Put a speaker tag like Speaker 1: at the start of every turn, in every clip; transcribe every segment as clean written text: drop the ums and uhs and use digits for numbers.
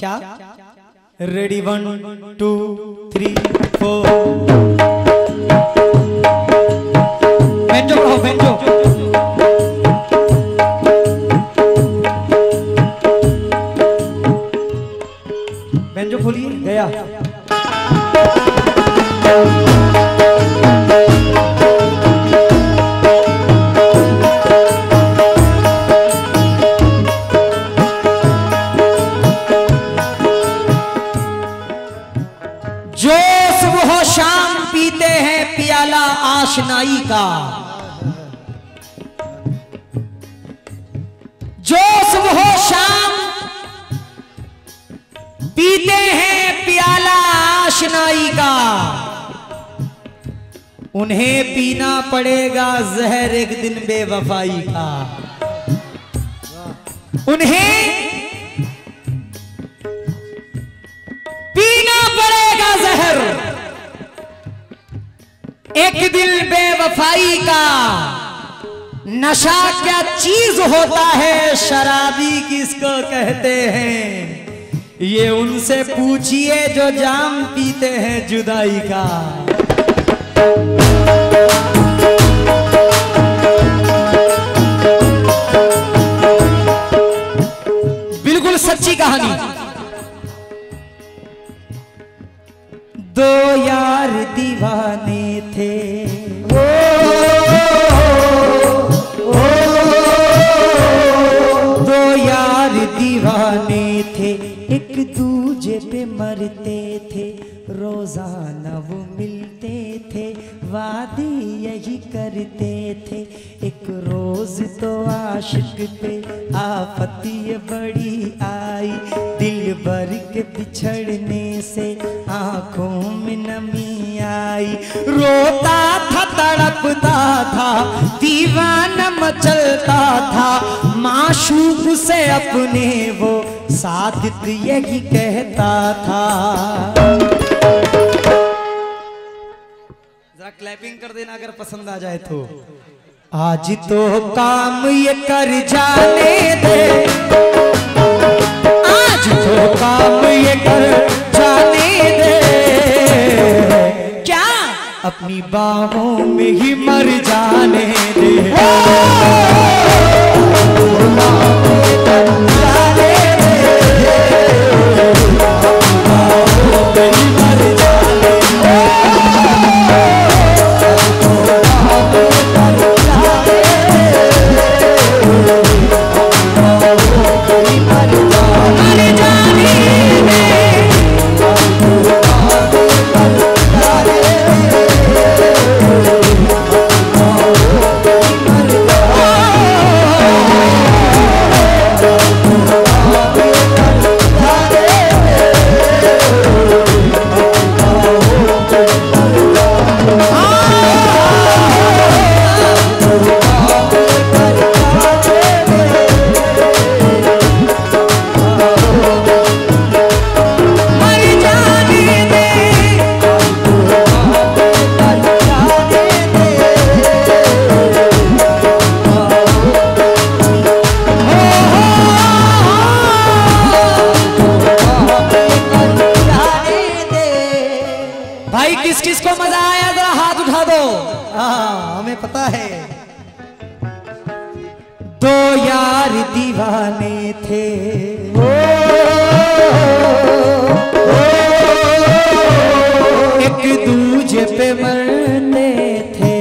Speaker 1: क्या? रेडी 1 2 3 4 बेंजो रहो बेंजो। बेंजो खोलिए गया।
Speaker 2: जो सुबह शाम पीते हैं प्याला आशनाई का, जो सुबह शाम पीते हैं प्याला आशनाई का, उन्हें पीना पड़ेगा जहर एक दिन बेवफाई का। उन्हें पीना पड़ेगा जहर एक दिन बेवफाई का। नशा क्या चीज होता है, शराबी किसको कहते हैं, ये उनसे पूछिए जो जाम पीते हैं जुदाई का। बिल्कुल सच्ची कहानी।
Speaker 1: दो यार दीवाने थे, दो यार दीवाने थे, एक दूजे पे मरते थे, रोजाना वो मिलते थे, वादे यही करते थे। एक रोज तो आशिक पे आफत ये बड़ी आई, दिल भर के बिछड़ने से आंखों में नमी आई। रोता था तड़पता था दीवाना मचलता था, माशूक से अपने वो सादिक यही कहता था। जरा क्लैपिंग कर देना अगर पसंद आ जाए तो। आज तो काम ये कर जाने दे, आज तो काम ये कर जाने दे, क्या अपनी बाहों में ही मर जाने दे। भाई किस किस को मजा आया जरा हाथ उठा दो। हमें पता है। दो यार दीवाने थे, एक दूजे पे मरने थे,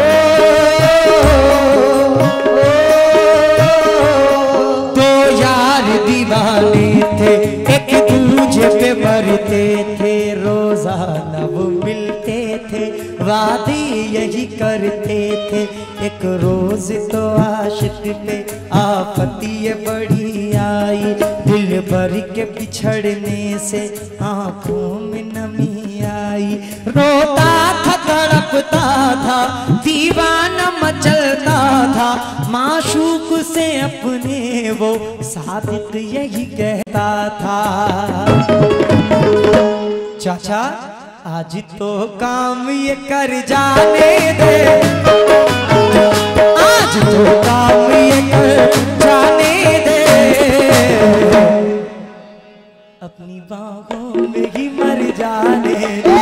Speaker 1: दो यार दीवाने थे, एक दूजे पे मरते थे, रोजाना वो मिलते थे, वादे यही करते थे। एक रोज तो आशिक पे आफत ये बड़ी आई, दिल भर के बिछड़ने से आंखों में नमी आई। रोता था तड़पता था दीवाना मचलता था, माशूक से अपने वो सादिक यही कहता था। चाचा आज तो काम ये कर जाने दे, आज तो काम ये कर जाने दे, बाहों में ही मर जाने दे।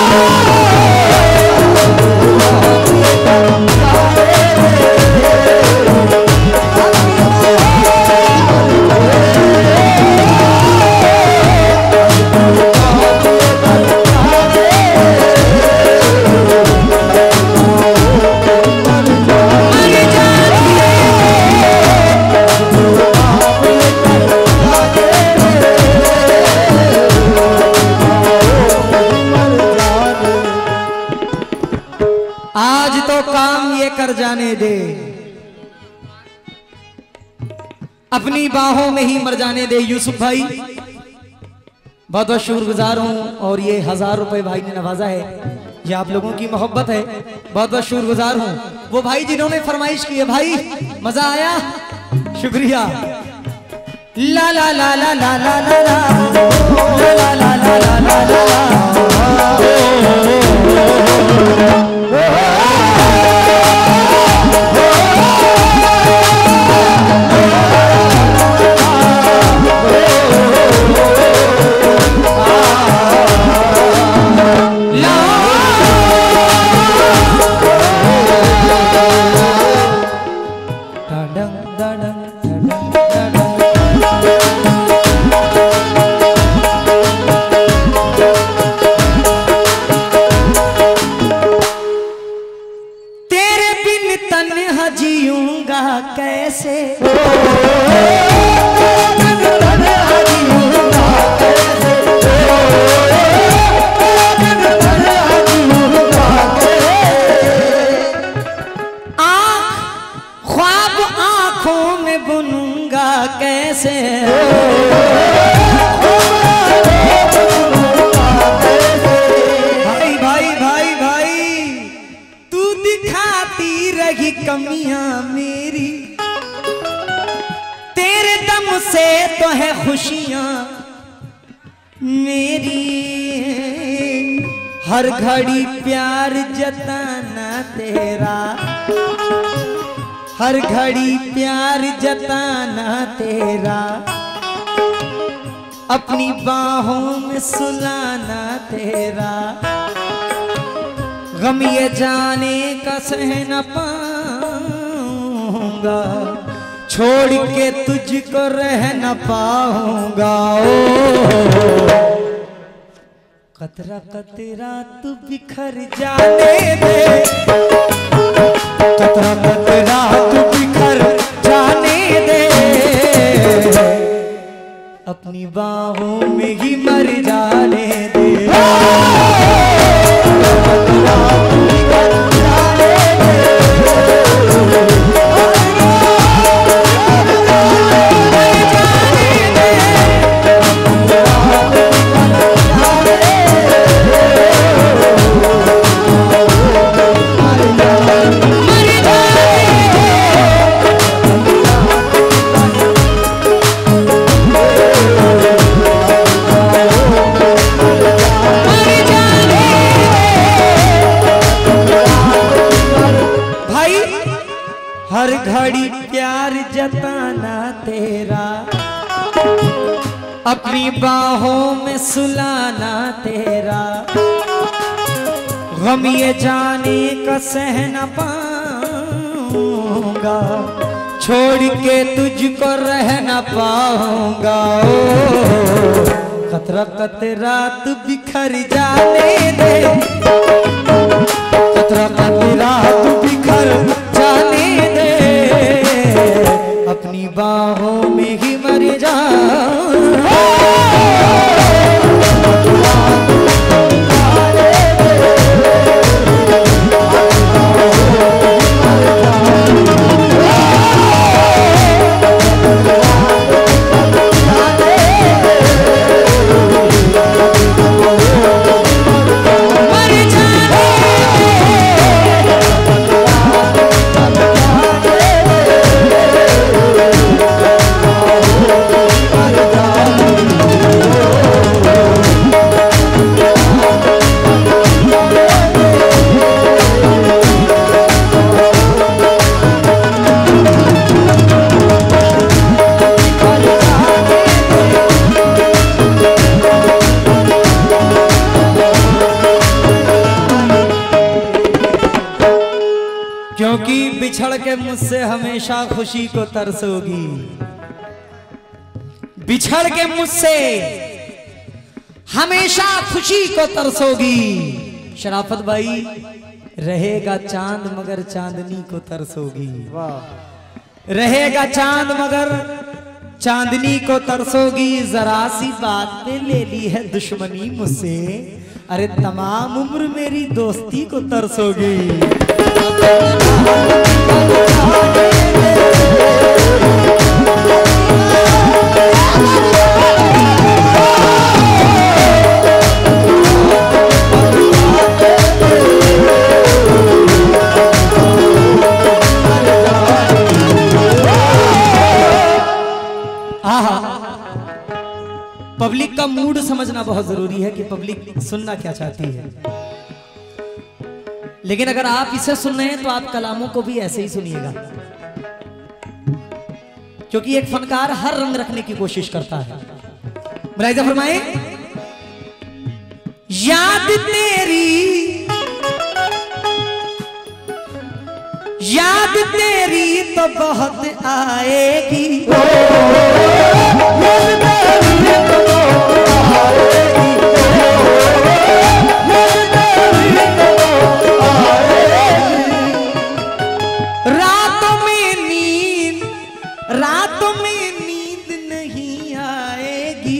Speaker 1: आज तो काम ये कर जाने दे, अपनी बाहों में ही मर जाने दे। यूसुफ भाई बहुत बहुत शुक्रगुजार हूं, और ये 1000 रुपए भाई ने नवाजा है, ये आप लोगों की मोहब्बत है, बहुत बहुत शुक्रगुजार हूं। वो भाई जिन्होंने फरमाइश की है, भाई मजा आया, शुक्रिया। ला ला ला ला ला ला ला ला ला ला ला ला ला जीऊंगा कैसे, ख्वाब आंखों में बुनूंगा कैसे, भाई भाई भाई भाई तू दिखाती रही कमियां मेरी, तेरे दम से तो है खुशियां मेरी। हर घड़ी प्यार जताना तेरा, हर घड़ी प्यार जताना तेरा, अपनी बाहों में सुलाना तेरा। गम ये जाने का सह न पाऊंगा, छोड़ के तुझको रह न पाऊंगा। ओ कतरा कतरा तू बिखर जाने दे, कतरा कतरा तू बिखर जाने दे, अपनी बाहों में ही मर जाने दे। हर घड़ी प्यार जताना तेरा, अपनी बाहों में सुलाना तेरा। गम ये जाने का सह न पाऊंगा, छोड़ के तुझको रह न पाऊंगा। ओ खतरा कतरा तू बिखर जाने दे, खतरा कतरा तू बिखर जाने दे, अपनी बाहों में ही मर जा। के मुझसे हमेशा खुशी को तरसोगी, बिछड़ के मुझसे हमेशा खुशी को तरसोगी। शराफत भाई, रहेगा चांद मगर चांदनी को तरसोगी। रहेगा चांद मगर चांदनी को तरसोगी। जरा सी बात पे ले ली है दुश्मनी मुझसे, अरे तमाम उम्र मेरी दोस्ती को तरसोगी। पब्लिक का मूड समझना बहुत जरूरी है कि पब्लिक सुनना क्या चाहती है। लेकिन अगर आप इसे सुन रहे हैं तो आप कलामों को भी ऐसे ही सुनिएगा, क्योंकि एक फनकार हर रंग रखने की कोशिश करता है। मुलाहिजा फरमाए, याद तेरी तो बहुत आएगी, रातों में नींद नहीं आएगी।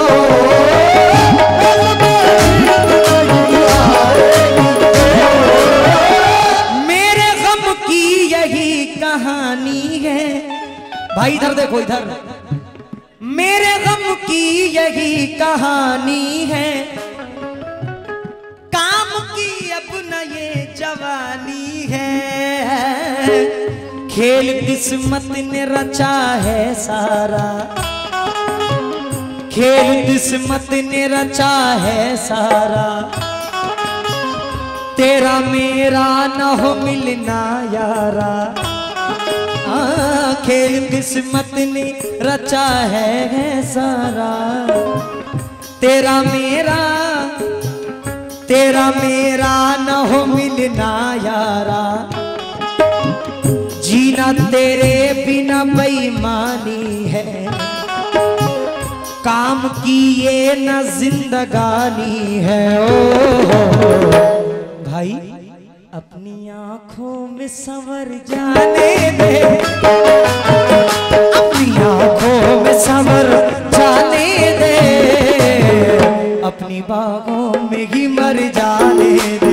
Speaker 1: मेरे गम की यही कहानी है। भाई इधर देखो, इधर। मेरे गम की यही कहानी है, काम की अब न ये जवानी है। खेल किस्मत ने रचा है सारा, खेल किस्मत ने रचा है सारा। तेरा मेरा न हो मिलना यारा, खेल किस्मत ने रचा है सारा। तेरा मेरा न हो मिलना यारा। जीना तेरे बिना बेईमानी है, काम की ये न जिंदगानी है। ओ भाई, अपनी आंखों में संवर जाने दे, अपनी आंखों में संवर जाने दे, अपनी बाहों में ही मर जाने दे।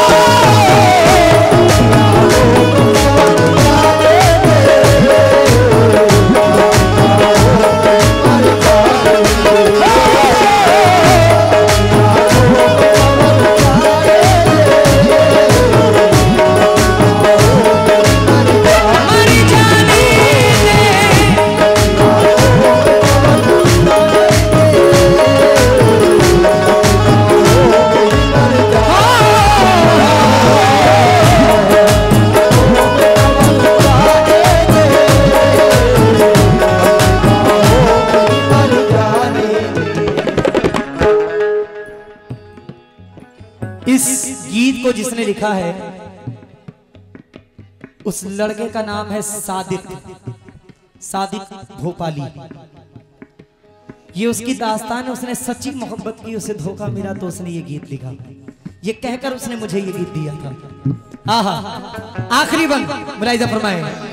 Speaker 1: इस गीत को जिसने लिखा है उस लड़के का नाम है सादिक भोपाली। ये उसकी दास्तान है, उसने सच्ची मोहब्बत की, उसे धोखा मिला तो उसने ये गीत लिखा। ये कहकर उसने मुझे ये गीत दिया था। आहा, आखिरी बंद मुलाहिजा फरमाए।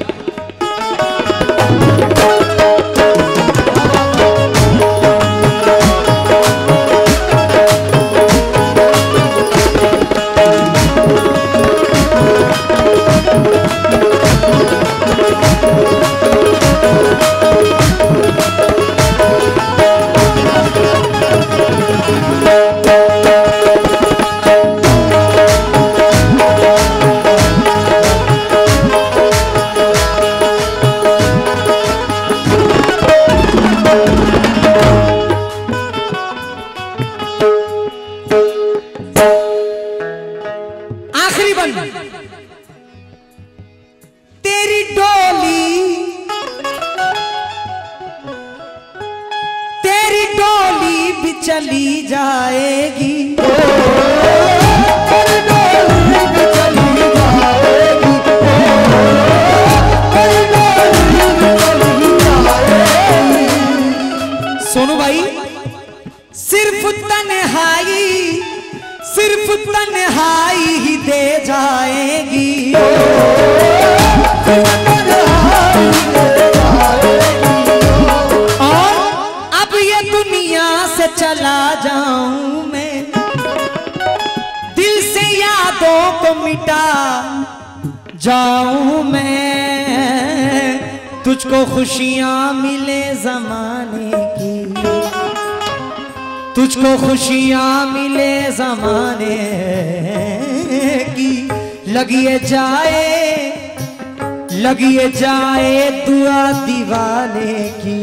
Speaker 1: तेरी डोली भी चली जाएगी, तेरी डोली भी चली जाएगी। सोनू भाई, सिर्फ तन्हाई ही दे जाएगी। और अब ये दुनिया से चला जाऊं मैं, दिल से यादों को मिटा जाऊं मैं, तुझको खुशियां मिले जमाने की, तुझको खुशियां मिले जमाने की। लगिए जाए दुआ दीवाने की।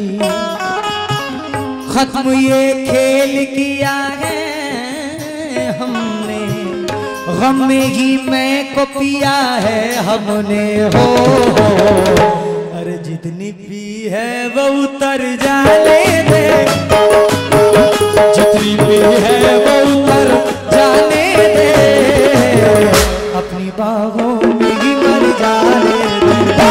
Speaker 1: खत्म ये खेल किया है हमने, गम में ही मैं को पिया है हमने। हो अरे जितनी पी है वो उतर जाने दे, जितनी भी है वो उतर जाने दे, अपनी बाहों में ही मर जाने दे।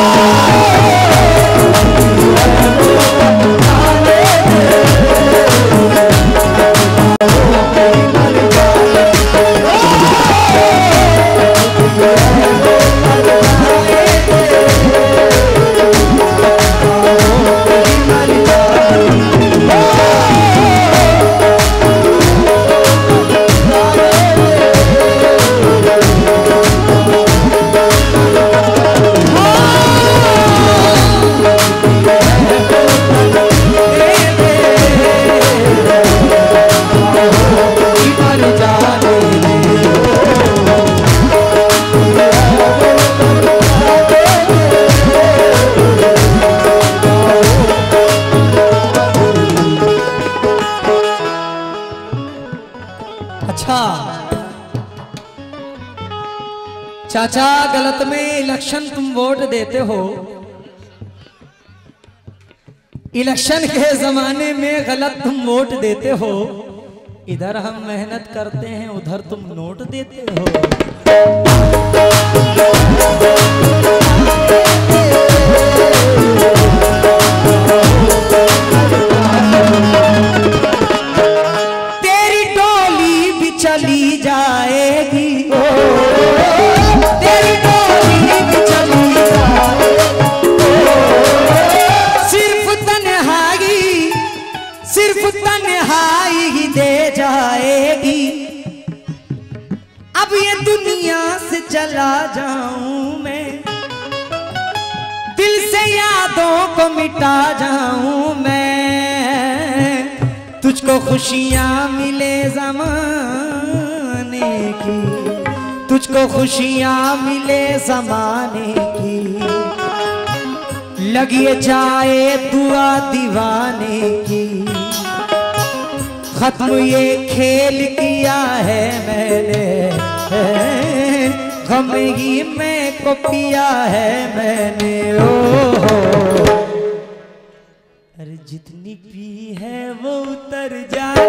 Speaker 1: चाचा गलत में इलेक्शन तुम वोट देते हो, इलेक्शन के जमाने में गलत तुम वोट देते हो। इधर हम मेहनत करते हैं, उधर तुम नोट देते हो। तेरी डोली भी चली जाएगी, तन्हाई ही दे जाएगी। अब ये दुनिया से चला जाऊं मैं, दिल से यादों को मिटा जाऊं मैं, तुझको खुशियां मिले जमाने की, तुझको खुशियां मिले जमाने की। लगिए जाए दुआ दीवाने की। खत्म ये खेल किया है मैंने, गम ही मैं को पिया है मैंने। ओ अरे जितनी पी है वो उतर जाए।